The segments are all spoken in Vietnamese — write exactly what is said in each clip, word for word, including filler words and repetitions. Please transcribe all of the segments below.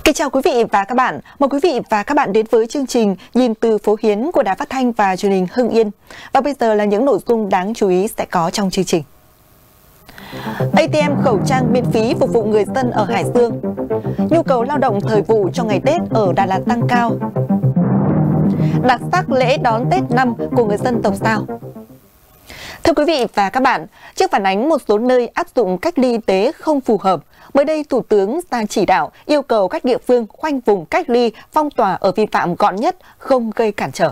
Kính chào quý vị và các bạn. Mời quý vị và các bạn đến với chương trình Nhìn từ phố Hiến của Đài Phát thanh và Truyền hình Hưng Yên. Và bây giờ là những nội dung đáng chú ý sẽ có trong chương trình. a tê em khẩu trang miễn phí phục vụ người dân ở Hải Dương. Nhu cầu lao động thời vụ cho ngày Tết ở Đà Lạt tăng cao. Đặc sắc lễ đón Tết năm của người dân tộc Dao. Thưa quý vị và các bạn, trước phản ánh một số nơi áp dụng cách ly y tế không phù hợp, mới đây Thủ tướng ra chỉ đạo yêu cầu các địa phương khoanh vùng cách ly, phong tỏa ở vi phạm gọn nhất, không gây cản trở.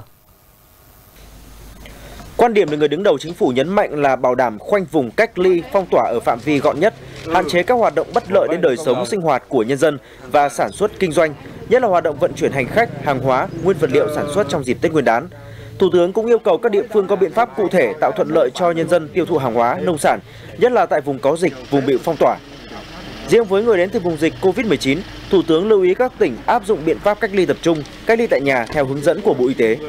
Quan điểm được người đứng đầu chính phủ nhấn mạnh là bảo đảm khoanh vùng cách ly, phong tỏa ở phạm vi gọn nhất, hạn chế các hoạt động bất lợi đến đời sống sinh hoạt của nhân dân và sản xuất kinh doanh, nhất là hoạt động vận chuyển hành khách, hàng hóa, nguyên vật liệu sản xuất trong dịp Tết Nguyên đán. Thủ tướng cũng yêu cầu các địa phương có biện pháp cụ thể tạo thuận lợi cho nhân dân tiêu thụ hàng hóa, nông sản, nhất là tại vùng có dịch, vùng bị phong tỏa. Riêng với người đến từ vùng dịch Covid mười chín, Thủ tướng lưu ý các tỉnh áp dụng biện pháp cách ly tập trung, cách ly tại nhà theo hướng dẫn của Bộ Y tế.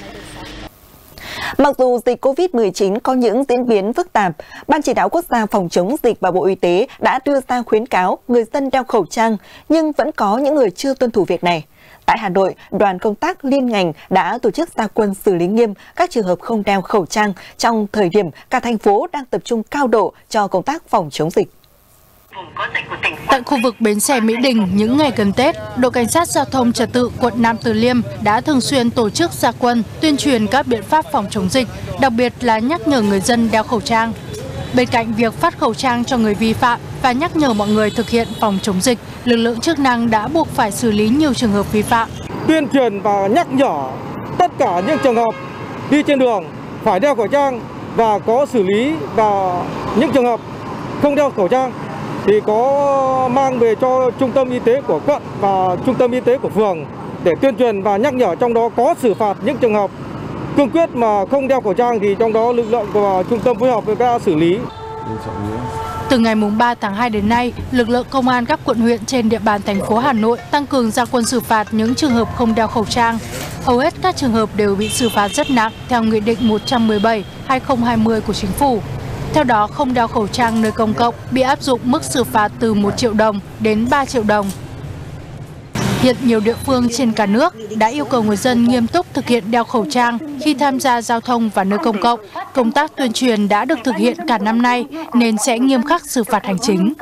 Mặc dù dịch Covid mười chín có những diễn biến phức tạp, Ban Chỉ đạo Quốc gia phòng chống dịch và Bộ Y tế đã đưa ra khuyến cáo người dân đeo khẩu trang, nhưng vẫn có những người chưa tuân thủ việc này. Tại Hà Nội, đoàn công tác liên ngành đã tổ chức ra quân xử lý nghiêm các trường hợp không đeo khẩu trang trong thời điểm cả thành phố đang tập trung cao độ cho công tác phòng chống dịch. Tại khu vực bến xe Mỹ Đình, những ngày gần Tết, đội cảnh sát giao thông trật tự quận Nam Từ Liêm đã thường xuyên tổ chức ra quân tuyên truyền các biện pháp phòng chống dịch, đặc biệt là nhắc nhở người dân đeo khẩu trang. Bên cạnh việc phát khẩu trang cho người vi phạm và nhắc nhở mọi người thực hiện phòng chống dịch, lực lượng chức năng đã buộc phải xử lý nhiều trường hợp vi phạm. Tuyên truyền và nhắc nhở tất cả những trường hợp đi trên đường phải đeo khẩu trang và có xử lý, và những trường hợp không đeo khẩu trang thì có mang về cho trung tâm y tế của quận và trung tâm y tế của phường để tuyên truyền và nhắc nhở, trong đó có xử phạt những trường hợp cương quyết mà không đeo khẩu trang thì trong đó lực lượng của trung tâm phối hợp với các xử lý. Từ ngày ba tháng hai đến nay, lực lượng công an các quận huyện trên địa bàn thành phố Hà Nội tăng cường ra quân xử phạt những trường hợp không đeo khẩu trang. Hầu hết các trường hợp đều bị xử phạt rất nặng theo Nghị định một trăm mười bảy trên hai nghìn không trăm hai mươi của Chính phủ. Theo đó, không đeo khẩu trang nơi công cộng bị áp dụng mức xử phạt từ một triệu đồng đến ba triệu đồng. Hiện nhiều địa phương trên cả nước đã yêu cầu người dân nghiêm túc thực hiện đeo khẩu trang khi tham gia giao thông và nơi công cộng. Công tác tuyên truyền đã được thực hiện cả năm nay nên sẽ nghiêm khắc xử phạt hành chính.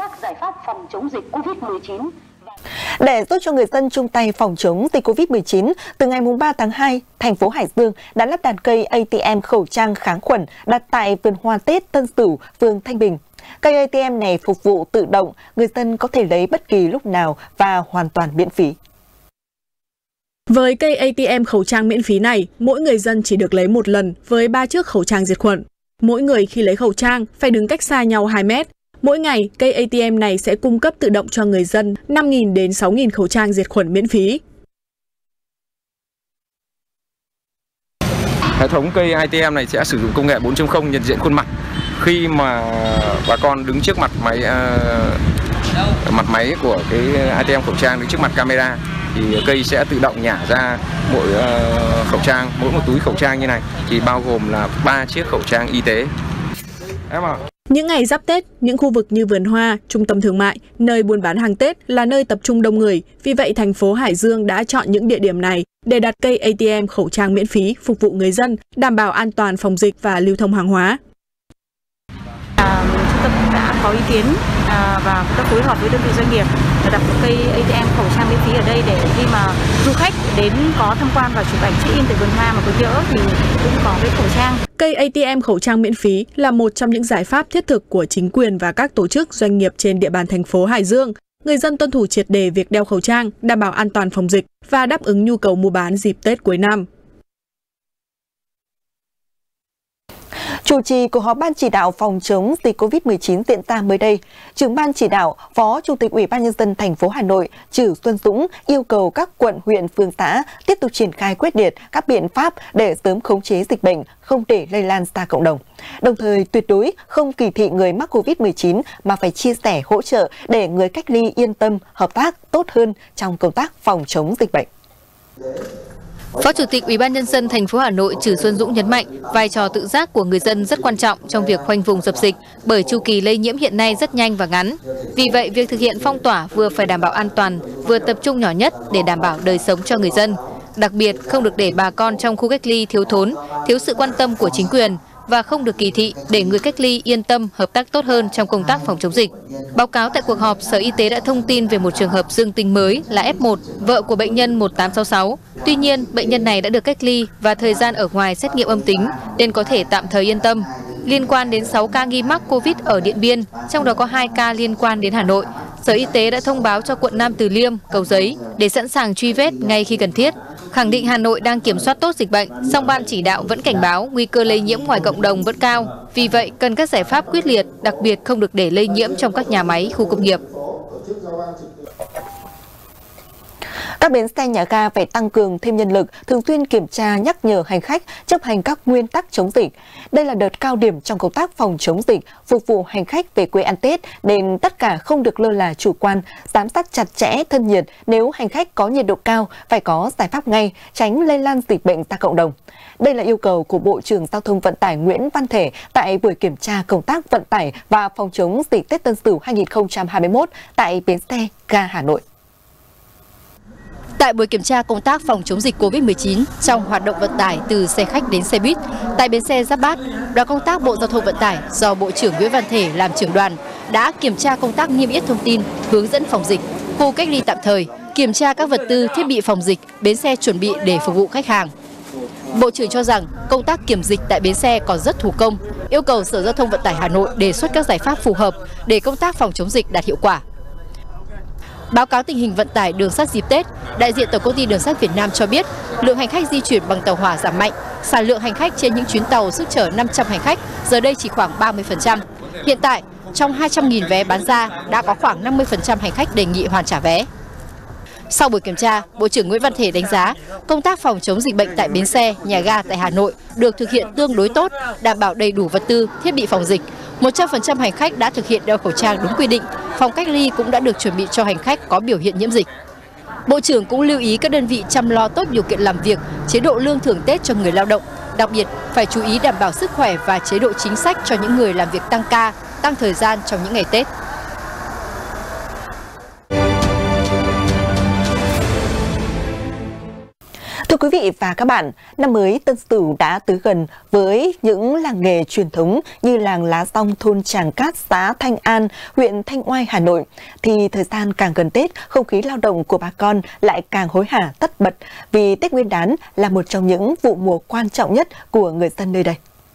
Để giúp cho người dân chung tay phòng chống dịch Covid mười chín, từ ngày ba tháng hai, thành phố Hải Dương đã lắp đặt cây a tê em khẩu trang kháng khuẩn đặt tại vườn hoa Tết Tân Sửu, phường Thanh Bình. Cây a tê em này phục vụ tự động, người dân có thể lấy bất kỳ lúc nào và hoàn toàn miễn phí. Với cây a tê em khẩu trang miễn phí này, mỗi người dân chỉ được lấy một lần với ba chiếc khẩu trang diệt khuẩn. Mỗi người khi lấy khẩu trang phải đứng cách xa nhau hai mét. Mỗi ngày, cây a tê em này sẽ cung cấp tự động cho người dân năm nghìn đến sáu nghìn khẩu trang diệt khuẩn miễn phí. Hệ thống cây a tê em này sẽ sử dụng công nghệ bốn chấm không nhận diện khuôn mặt. Khi mà bà con đứng trước mặt máy uh, mặt máy của cái a tê em khẩu trang, đứng trước mặt camera, thì cây sẽ tự động nhả ra mỗi uh, khẩu trang, mỗi một túi khẩu trang như này thì bao gồm là ba chiếc khẩu trang y tế. Em à. Những ngày giáp Tết, những khu vực như vườn hoa, trung tâm thương mại, nơi buôn bán hàng Tết là nơi tập trung đông người. Vì vậy, thành phố Hải Dương đã chọn những địa điểm này để đặt cây a tê em khẩu trang miễn phí phục vụ người dân, đảm bảo an toàn phòng dịch và lưu thông hàng hóa. À, trung tâm đã có ý kiến à, và cũng đã phối hợp với đơn vị doanh nghiệp để đặt một cây a tê em khẩu trang miễn phí ở đây, để khi mà du khách đến có tham quan và chụp ảnh check-in tại vườn hoa mà có nhỡ thì cũng có cái khẩu trang. Cây a tê em khẩu trang miễn phí là một trong những giải pháp thiết thực của chính quyền và các tổ chức doanh nghiệp trên địa bàn thành phố Hải Dương. Người dân tuân thủ triệt để việc đeo khẩu trang, đảm bảo an toàn phòng dịch và đáp ứng nhu cầu mua bán dịp Tết cuối năm. Chủ trì cuộc họp Ban Chỉ đạo phòng chống dịch Covid mười chín diễn ra mới đây, Trưởng Ban Chỉ đạo, Phó Chủ tịch Ủy ban Nhân dân thành phố Hà Nội Trử Xuân Dũng yêu cầu các quận, huyện, phường, xã tiếp tục triển khai quyết liệt các biện pháp để sớm khống chế dịch bệnh, không để lây lan ra cộng đồng. Đồng thời tuyệt đối không kỳ thị người mắc Covid mười chín mà phải chia sẻ, hỗ trợ để người cách ly yên tâm, hợp tác tốt hơn trong công tác phòng chống dịch bệnh. Phó Chủ tịch Ủy ban Nhân dân thành phố Hà Nội Trử Xuân Dũng nhấn mạnh vai trò tự giác của người dân rất quan trọng trong việc khoanh vùng dập dịch bởi chu kỳ lây nhiễm hiện nay rất nhanh và ngắn. Vì vậy, việc thực hiện phong tỏa vừa phải đảm bảo an toàn, vừa tập trung nhỏ nhất để đảm bảo đời sống cho người dân. Đặc biệt, không được để bà con trong khu cách ly thiếu thốn, thiếu sự quan tâm của chính quyền và không được kỳ thị để người cách ly yên tâm hợp tác tốt hơn trong công tác phòng chống dịch. Báo cáo tại cuộc họp, Sở Y tế đã thông tin về một trường hợp dương tính mới là F một, vợ của bệnh nhân một tám sáu sáu. Tuy nhiên, bệnh nhân này đã được cách ly và thời gian ở ngoài xét nghiệm âm tính nên có thể tạm thời yên tâm. Liên quan đến sáu ca nghi mắc Covid ở Điện Biên, trong đó có hai ca liên quan đến Hà Nội, Sở Y tế đã thông báo cho quận Nam Từ Liêm, Cầu Giấy để sẵn sàng truy vết ngay khi cần thiết. Khẳng định Hà Nội đang kiểm soát tốt dịch bệnh, song ban chỉ đạo vẫn cảnh báo nguy cơ lây nhiễm ngoài cộng đồng vẫn cao. Vì vậy, cần các giải pháp quyết liệt, đặc biệt không được để lây nhiễm trong các nhà máy, khu công nghiệp. Các bến xe nhà ga phải tăng cường thêm nhân lực, thường xuyên kiểm tra nhắc nhở hành khách chấp hành các nguyên tắc chống dịch. Đây là đợt cao điểm trong công tác phòng chống dịch, phục vụ hành khách về quê ăn Tết, nên tất cả không được lơ là chủ quan, giám sát chặt chẽ thân nhiệt. Nếu hành khách có nhiệt độ cao, phải có giải pháp ngay, tránh lây lan dịch bệnh ra cộng đồng. Đây là yêu cầu của Bộ trưởng Giao thông Vận tải Nguyễn Văn Thể tại buổi kiểm tra công tác vận tải và phòng chống dịch Tết Tân Sửu hai nghìn không trăm hai mươi mốt tại bến xe ga Hà Nội. Tại buổi kiểm tra công tác phòng chống dịch Covid mười chín trong hoạt động vận tải từ xe khách đến xe buýt, tại bến xe Giáp Bát, đoàn công tác Bộ Giao thông Vận tải do Bộ trưởng Nguyễn Văn Thể làm trưởng đoàn đã kiểm tra công tác niêm yết thông tin, hướng dẫn phòng dịch, khu cách ly tạm thời, kiểm tra các vật tư, thiết bị phòng dịch, bến xe chuẩn bị để phục vụ khách hàng. Bộ trưởng cho rằng công tác kiểm dịch tại bến xe còn rất thủ công, yêu cầu Sở Giao thông Vận tải Hà Nội đề xuất các giải pháp phù hợp để công tác phòng chống dịch đạt hiệu quả. Báo cáo tình hình vận tải đường sắt dịp Tết, đại diện Tổng công ty Đường sắt Việt Nam cho biết lượng hành khách di chuyển bằng tàu hỏa giảm mạnh, sản lượng hành khách trên những chuyến tàu sức chở năm trăm hành khách giờ đây chỉ khoảng ba mươi phần trăm. Hiện tại, trong hai trăm nghìn vé bán ra đã có khoảng năm mươi phần trăm hành khách đề nghị hoàn trả vé. Sau buổi kiểm tra, Bộ trưởng Nguyễn Văn Thể đánh giá công tác phòng chống dịch bệnh tại bến xe, nhà ga tại Hà Nội được thực hiện tương đối tốt, đảm bảo đầy đủ vật tư, thiết bị phòng dịch. một trăm phần trăm hành khách đã thực hiện đeo khẩu trang đúng quy định, phòng cách ly cũng đã được chuẩn bị cho hành khách có biểu hiện nhiễm dịch. Bộ trưởng cũng lưu ý các đơn vị chăm lo tốt điều kiện làm việc, chế độ lương thưởng Tết cho người lao động, đặc biệt phải chú ý đảm bảo sức khỏe và chế độ chính sách cho những người làm việc tăng ca, tăng thời gian trong những ngày Tết. Thưa quý vị và các bạn, năm mới Tân Sửu đã tới gần với những làng nghề truyền thống như làng lá rong thôn Tràng Cát, xã Thanh An, huyện Thanh Oai, Hà Nội. Thì thời gian càng gần Tết, không khí lao động của bà con lại càng hối hả tất bật vì Tết Nguyên đán là một trong những vụ mùa quan trọng nhất của người dân nơi đây.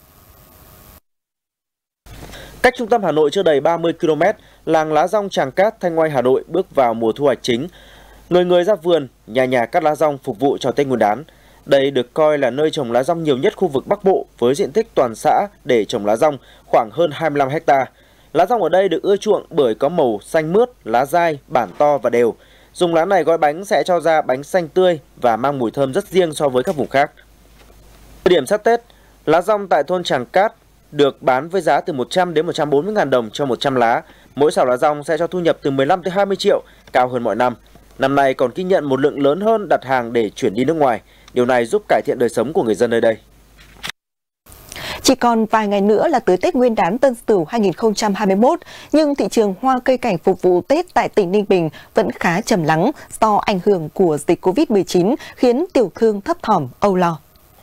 Cách trung tâm Hà Nội chưa đầy ba mươi ki lô mét, làng lá rong Tràng Cát, Thanh Oai, Hà Nội bước vào mùa thu hoạch chính. Người người ra vườn, nhà nhà cắt lá rong phục vụ cho Tết Nguyên đán. Đây được coi là nơi trồng lá rong nhiều nhất khu vực Bắc Bộ với diện tích toàn xã để trồng lá rong khoảng hơn hai mươi lăm héc ta. Lá rong ở đây được ưa chuộng bởi có màu xanh mướt, lá dai, bản to và đều. Dùng lá này gói bánh sẽ cho ra bánh xanh tươi và mang mùi thơm rất riêng so với các vùng khác. Thời điểm sát Tết, lá rong tại thôn Tràng Cát được bán với giá từ một trăm đến một trăm bốn mươi nghìn đồng cho một trăm lá. Mỗi sào lá rong sẽ cho thu nhập từ mười lăm tới hai mươi triệu, cao hơn mọi năm. Năm nay còn ghi nhận một lượng lớn hơn đặt hàng để chuyển đi nước ngoài. Điều này giúp cải thiện đời sống của người dân nơi đây. Chỉ còn vài ngày nữa là tới Tết Nguyên đán Tân Sửu hai nghìn không trăm hai mươi mốt, nhưng thị trường hoa cây cảnh phục vụ Tết tại tỉnh Ninh Bình vẫn khá trầm lắng do ảnh hưởng của dịch Covid mười chín khiến tiểu thương thấp thỏm âu lo.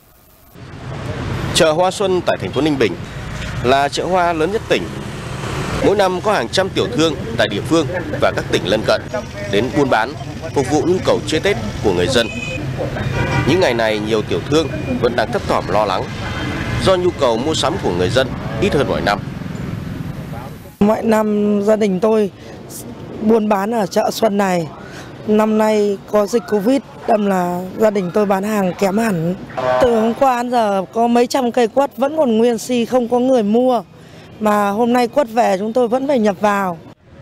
Chợ hoa xuân tại thành phố Ninh Bình là chợ hoa lớn nhất tỉnh. Mỗi năm có hàng trăm tiểu thương tại địa phương và các tỉnh lân cận đến buôn bán, phục vụ nhu cầu chơi Tết của người dân. Những ngày này nhiều tiểu thương vẫn đang thấp thỏm lo lắng do nhu cầu mua sắm của người dân ít hơn mọi năm. Mọi năm gia đình tôi buôn bán ở chợ xuân này. Năm nay có dịch Covid đâm là gia đình tôi bán hàng kém hẳn. Từ hôm qua đến giờ có mấy trăm cây quất vẫn còn nguyên si không có người mua. Mà hôm nay quất về chúng tôi vẫn phải nhập vào.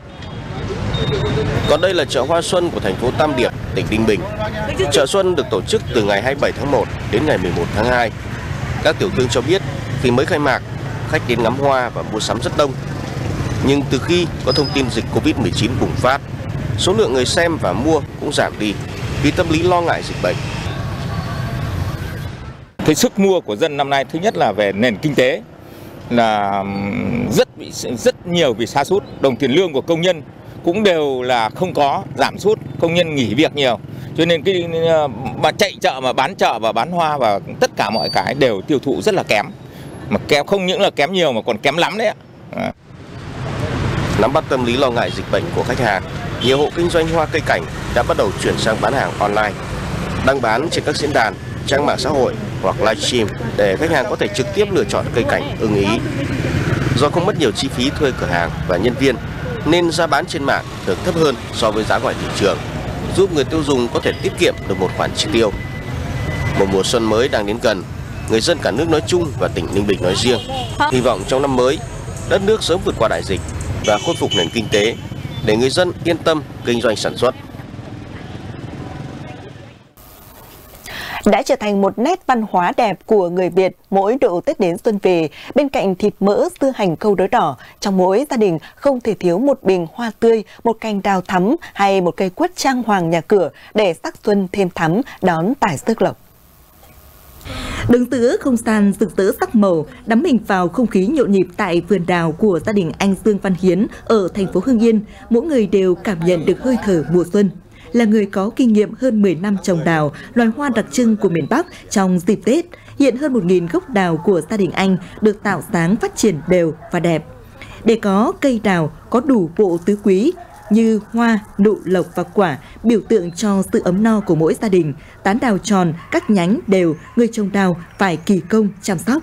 Còn đây là chợ hoa xuân của thành phố Tam Điệp, tỉnh Ninh Bình. Chợ xuân được tổ chức từ ngày hai mươi bảy tháng một đến ngày mười một tháng hai. Các tiểu thương cho biết khi mới khai mạc, khách đến ngắm hoa và mua sắm rất đông. Nhưng từ khi có thông tin dịch Covid mười chín bùng phát, số lượng người xem và mua cũng giảm đi vì tâm lý lo ngại dịch bệnh. Cái sức mua của dân năm nay thứ nhất là về nền kinh tế là rất bị rất nhiều bị sa sút, đồng tiền lương của công nhân cũng đều là không có, giảm sút, công nhân nghỉ việc nhiều. Cho nên cái mà chạy chợ mà bán chợ và bán hoa và tất cả mọi cái đều tiêu thụ rất là kém. Mà kém không những là kém nhiều mà còn kém lắm đấy ạ. À. Nắm bắt tâm lý lo ngại dịch bệnh của khách hàng, nhiều hộ kinh doanh hoa cây cảnh đã bắt đầu chuyển sang bán hàng online, đăng bán trên các diễn đàn, trang mạng xã hội hoặc livestream để khách hàng có thể trực tiếp lựa chọn cây cảnh ưng ý. Do không mất nhiều chi phí thuê cửa hàng và nhân viên, nên giá bán trên mạng thường thấp hơn so với giá ngoài thị trường, giúp người tiêu dùng có thể tiết kiệm được một khoản chi tiêu. Một mùa xuân mới đang đến gần, người dân cả nước nói chung và tỉnh Ninh Bình nói riêng hy vọng trong năm mới, đất nước sớm vượt qua đại dịch và khôi phục nền kinh tế để người dân yên tâm kinh doanh sản xuất. Đã trở thành một nét văn hóa đẹp của người Việt mỗi độ Tết đến xuân về. Bên cạnh thịt mỡ, dưa hành, câu đối đỏ, trong mỗi gia đình không thể thiếu một bình hoa tươi, một cành đào thắm hay một cây quất trang hoàng nhà cửa để sắc xuân thêm thắm đón tài rước lộc. Đứng giữa không gian rực rỡ sắc màu, đắm mình vào không khí nhộn nhịp tại vườn đào của gia đình anh Dương Văn Hiến ở thành phố Hưng Yên, mỗi người đều cảm nhận được hơi thở mùa xuân. Là người có kinh nghiệm hơn mười năm trồng đào, loài hoa đặc trưng của miền Bắc trong dịp Tết, hiện hơn một nghìn gốc đào của gia đình anh được tạo dáng phát triển đều và đẹp. Để có cây đào có đủ bộ tứ quý như hoa, nụ, lộc và quả, biểu tượng cho sự ấm no của mỗi gia đình, tán đào tròn, các nhánh đều, người trồng đào phải kỳ công chăm sóc.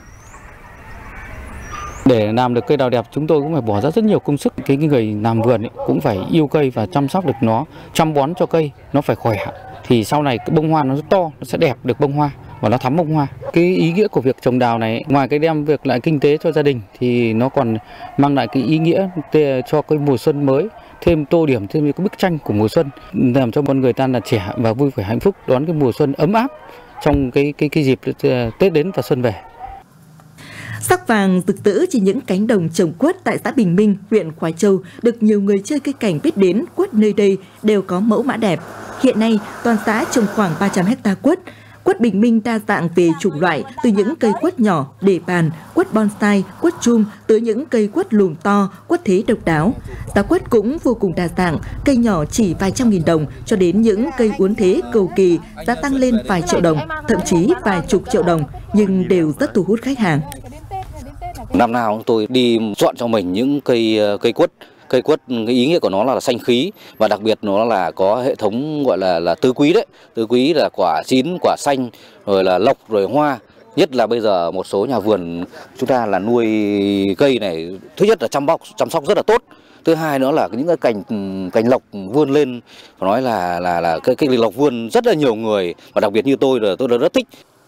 Để làm được cây đào đẹp chúng tôi cũng phải bỏ ra rất nhiều công sức. Cái người làm vườn ấy, cũng phải yêu cây và chăm sóc được nó, chăm bón cho cây nó phải khỏe. Thì sau này cái bông hoa nó rất to, nó sẽ đẹp được bông hoa và nó thắm bông hoa. Cái ý nghĩa của việc trồng đào này, ngoài cái đem việc lại kinh tế cho gia đình thì nó còn mang lại cái ý nghĩa cho cái mùa xuân mới, thêm tô điểm thêm cái bức tranh của mùa xuân, làm cho con người ta là trẻ và vui vẻ hạnh phúc đón cái mùa xuân ấm áp trong cái cái cái dịp Tết đến và xuân về. Sắc vàng rực rỡ trên những cánh đồng trồng quất tại xã Bình Minh, huyện Khoái Châu được nhiều người chơi cây cảnh biết đến. Quất nơi đây đều có mẫu mã đẹp. Hiện nay, toàn xã trồng khoảng ba trăm héc ta quất. Quất Bình Minh đa dạng về chủng loại, từ những cây quất nhỏ, để bàn, quất bonsai, quất chum, tới những cây quất lùm to, quất thế độc đáo. Giá quất cũng vô cùng đa dạng, cây nhỏ chỉ vài trăm nghìn đồng cho đến những cây uốn thế cầu kỳ, giá tăng lên vài triệu đồng, thậm chí vài chục triệu đồng, nhưng đều rất thu hút khách hàng. Năm nào tôi đi chọn cho mình những cây cây quất. Cây quất cái ý nghĩa của nó là xanh khí và đặc biệt nó là có hệ thống gọi là là tứ quý đấy. Tứ quý là quả chín, quả xanh, rồi là lộc, rồi hoa. Nhất là bây giờ một số nhà vườn chúng ta là nuôi cây này, thứ nhất là chăm bóc chăm sóc rất là tốt. Thứ hai nữa là những cái cành cành lộc vươn lên, phải nói là là là cái cái lộc vươn rất là nhiều người và đặc biệt như tôi là tôi là rất thích.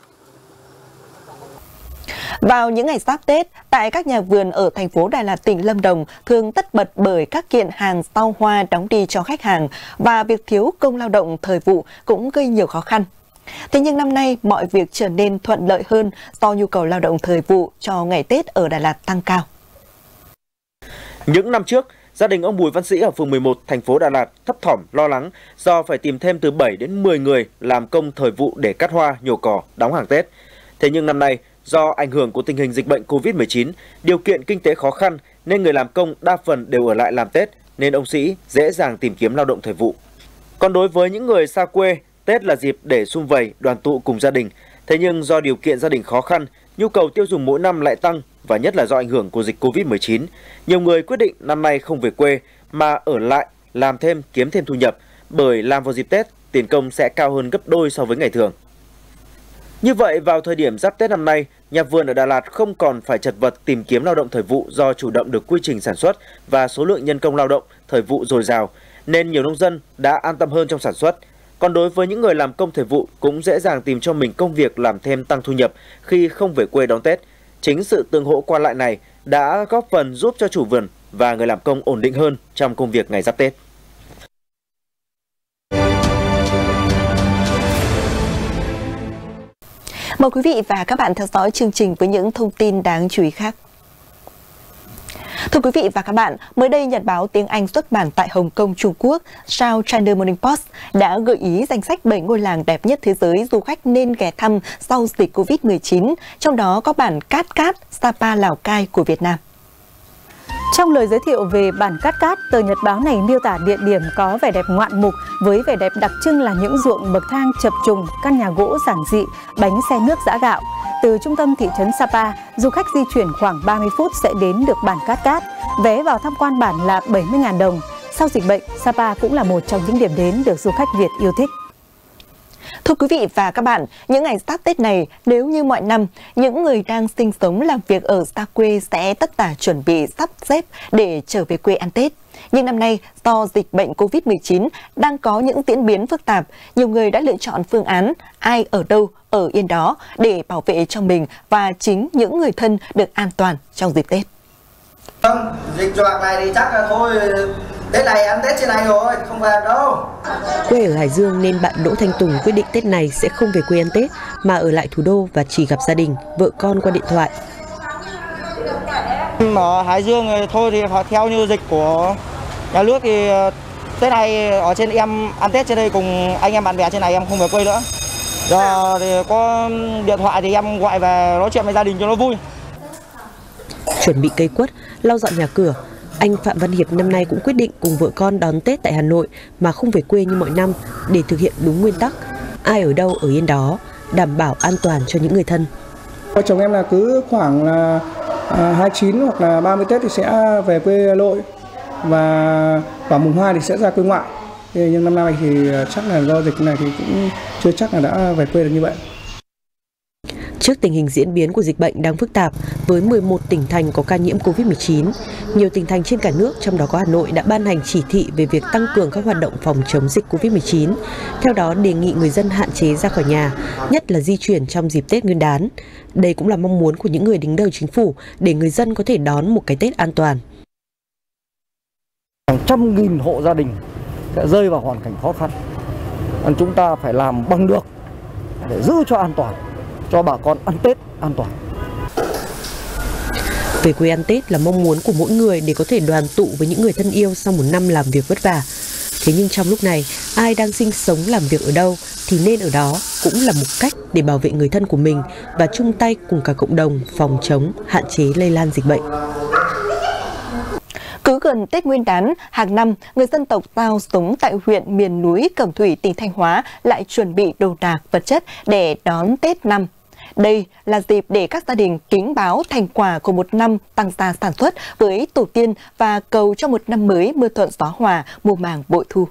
Vào những ngày giáp Tết, tại các nhà vườn ở thành phố Đà Lạt, tỉnh Lâm Đồng thường tất bật bởi các kiện hàng sau hoa đóng đi cho khách hàng và việc thiếu công lao động thời vụ cũng gây nhiều khó khăn. Thế nhưng năm nay mọi việc trở nên thuận lợi hơn do nhu cầu lao động thời vụ cho ngày Tết ở Đà Lạt tăng cao. Những năm trước, gia đình ông Bùi Văn Sĩ ở phường mười một, thành phố Đà Lạt thấp thỏm lo lắng do phải tìm thêm từ bảy đến mười người làm công thời vụ để cắt hoa, nhổ cỏ, đóng hàng Tết. Thế nhưng năm nay, do ảnh hưởng của tình hình dịch bệnh Covid mười chín, điều kiện kinh tế khó khăn nên người làm công đa phần đều ở lại làm Tết, nên ông Sĩ dễ dàng tìm kiếm lao động thời vụ. Còn đối với những người xa quê, Tết là dịp để sum vầy, đoàn tụ cùng gia đình. Thế nhưng do điều kiện gia đình khó khăn, nhu cầu tiêu dùng mỗi năm lại tăng và nhất là do ảnh hưởng của dịch Covid mười chín, nhiều người quyết định năm nay không về quê mà ở lại làm thêm kiếm thêm thu nhập, bởi làm vào dịp Tết, tiền công sẽ cao hơn gấp đôi so với ngày thường. Như vậy, vào thời điểm giáp Tết năm nay, nhà vườn ở Đà Lạt không còn phải chật vật tìm kiếm lao động thời vụ do chủ động được quy trình sản xuất và số lượng nhân công lao động thời vụ dồi dào, nên nhiều nông dân đã an tâm hơn trong sản xuất. Còn đối với những người làm công thời vụ cũng dễ dàng tìm cho mình công việc làm thêm tăng thu nhập khi không về quê đón Tết. Chính sự tương hỗ qua lại này đã góp phần giúp cho chủ vườn và người làm công ổn định hơn trong công việc ngày giáp Tết. Mời quý vị và các bạn theo dõi chương trình với những thông tin đáng chú ý khác. Thưa quý vị và các bạn, mới đây nhật báo tiếng Anh xuất bản tại Hồng Kông, Trung Quốc, South China Morning Post đã gợi ý danh sách bảy ngôi làng đẹp nhất thế giới du khách nên ghé thăm sau dịch Covid mười chín, trong đó có bản Cát Cát, Sapa, Lào Cai của Việt Nam. Trong lời giới thiệu về bản Cát Cát, tờ nhật báo này miêu tả địa điểm có vẻ đẹp ngoạn mục với vẻ đẹp đặc trưng là những ruộng bậc thang chập trùng, căn nhà gỗ giản dị, bánh xe nước giã gạo. Từ trung tâm thị trấn Sapa, du khách di chuyển khoảng ba mươi phút sẽ đến được bản Cát Cát. Vé vào tham quan bản là bảy mươi nghìn đồng. Sau dịch bệnh, Sapa cũng là một trong những điểm đến được du khách Việt yêu thích. Thưa quý vị và các bạn, những ngày sắp Tết này, nếu như mọi năm, những người đang sinh sống làm việc ở xa quê sẽ tất tả chuẩn bị sắp xếp để trở về quê ăn Tết. Nhưng năm nay, do dịch bệnh Covid mười chín đang có những diễn biến phức tạp, nhiều người đã lựa chọn phương án ai ở đâu, ở yên đó để bảo vệ cho mình và chính những người thân được an toàn trong dịp Tết. Vâng, dịch choạc này thì chắc là thôi, Tết này ăn Tết trên này rồi, không về đâu. Quê ở Hải Dương nên bạn Đỗ Thanh Tùng quyết định Tết này sẽ không về quê ăn Tết mà ở lại thủ đô và chỉ gặp gia đình, vợ con qua điện thoại. Ở Hải Dương thôi thì theo như dịch của nhà nước thì Tết này ở trên em ăn Tết trên đây cùng anh em bạn bè trên này, em không về quê nữa. Giờ thì có điện thoại thì em gọi về nói chuyện với gia đình cho nó vui. Chuẩn bị cây quất, lau dọn nhà cửa, anh Phạm Văn Hiệp năm nay cũng quyết định cùng vợ con đón Tết tại Hà Nội mà không về quê như mọi năm để thực hiện đúng nguyên tắc ai ở đâu ở yên đó, đảm bảo an toàn cho những người thân. Vợ chồng em là cứ khoảng là hai mươi chín hoặc là ba mươi Tết thì sẽ về quê nội và vào mùng hai thì sẽ ra quê ngoại. Nhưng năm nay thì chắc là do dịch này thì cũng chưa chắc là đã về quê được như vậy. Trước tình hình diễn biến của dịch bệnh đang phức tạp, với mười một tỉnh thành có ca nhiễm Covid mười chín, nhiều tỉnh thành trên cả nước, trong đó có Hà Nội, đã ban hành chỉ thị về việc tăng cường các hoạt động phòng chống dịch Covid mười chín. Theo đó, đề nghị người dân hạn chế ra khỏi nhà, nhất là di chuyển trong dịp Tết Nguyên đán. Đây cũng là mong muốn của những người đứng đầu chính phủ để người dân có thể đón một cái Tết an toàn. Hàng trăm nghìn hộ gia đình sẽ rơi vào hoàn cảnh khó khăn. Chúng ta phải làm bằng được để giữ cho an toàn, cho bà con ăn Tết an toàn. Về quê ăn Tết là mong muốn của mỗi người để có thể đoàn tụ với những người thân yêu sau một năm làm việc vất vả. Thế nhưng trong lúc này, ai đang sinh sống làm việc ở đâu thì nên ở đó cũng là một cách để bảo vệ người thân của mình và chung tay cùng cả cộng đồng phòng chống, hạn chế lây lan dịch bệnh. Cứ gần Tết Nguyên đán, hàng năm, người dân tộc Dao sống tại huyện miền núi Cẩm Thủy, tỉnh Thanh Hóa lại chuẩn bị đồ đạc vật chất để đón Tết năm. Đây là dịp để các gia đình kính báo thành quả của một năm tăng gia sản xuất với tổ tiên và cầu cho một năm mới mưa thuận gió hòa, mùa màng bội thu.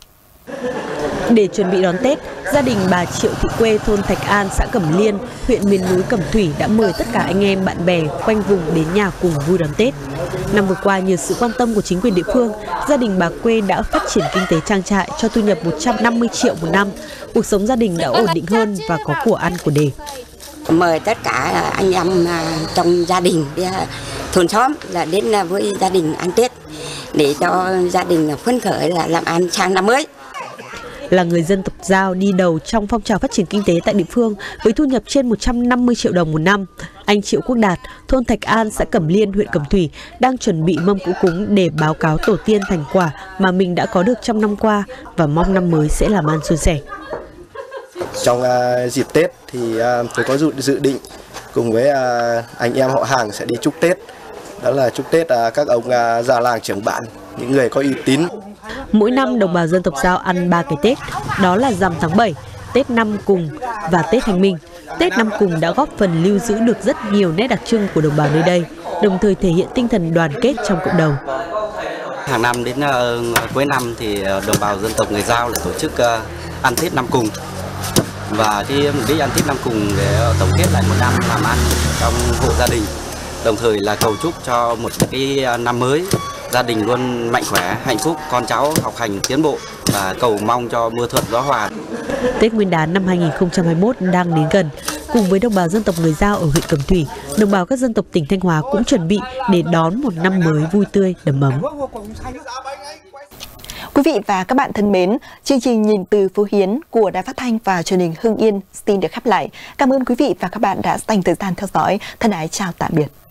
Để chuẩn bị đón Tết, gia đình bà Triệu Thị Quê, thôn Thạch An, xã Cẩm Liên, huyện miền núi Cẩm Thủy đã mời tất cả anh em, bạn bè quanh vùng đến nhà cùng vui đón Tết. Năm vừa qua, nhờ sự quan tâm của chính quyền địa phương, gia đình bà Quê đã phát triển kinh tế trang trại cho thu nhập một trăm năm mươi triệu một năm. Cuộc sống gia đình đã ổn định hơn và có của ăn của để. Mời tất cả anh em trong gia đình, thôn xóm là đến với gia đình ăn Tết để cho gia đình phấn khởi là làm ăn sang năm mới. Là người dân tộc Dao đi đầu trong phong trào phát triển kinh tế tại địa phương với thu nhập trên một trăm năm mươi triệu đồng một năm, anh Triệu Quốc Đạt, thôn Thạch An, xã Cẩm Liên, huyện Cẩm Thủy đang chuẩn bị mâm cỗ cúng để báo cáo tổ tiên thành quả mà mình đã có được trong năm qua và mong năm mới sẽ làm ăn suôn sẻ. Trong uh, dịp Tết thì uh, tôi có dự, dự định cùng với uh, anh em họ hàng sẽ đi chúc Tết. Đó là chúc Tết uh, các ông uh, già làng trưởng bản, những người có uy tín. Mỗi năm đồng bào dân tộc Dao ăn ba cái Tết, đó là rằm tháng bảy, Tết Năm Cùng và Tết Thanh Minh. Tết Năm Cùng đã góp phần lưu giữ được rất nhiều nét đặc trưng của đồng bào nơi đây, đồng thời thể hiện tinh thần đoàn kết trong cộng đồng. Hàng năm đến uh, cuối năm thì đồng bào dân tộc người Dao lại tổ chức uh, ăn Tết Năm Cùng. Và cái mục đích ăn Tết Năm Cùng để tổng kết lại một năm làm ăn trong hộ gia đình, đồng thời là cầu chúc cho một cái năm mới gia đình luôn mạnh khỏe, hạnh phúc, con cháu học hành tiến bộ và cầu mong cho mưa thuận gió hòa. Tết Nguyên đán năm hai nghìn không trăm hai mươi mốt đang đến gần. Cùng với đồng bào dân tộc người Dao ở huyện Cẩm Thủy, đồng bào các dân tộc tỉnh Thanh Hóa cũng chuẩn bị để đón một năm mới vui tươi, đầm ấm. Quý vị và các bạn thân mến, chương trình Nhìn từ phố Hiến của Đài Phát thanh và Truyền hình Hưng Yên xin được khép lại. Cảm ơn quý vị và các bạn đã dành thời gian theo dõi. Thân ái chào tạm biệt.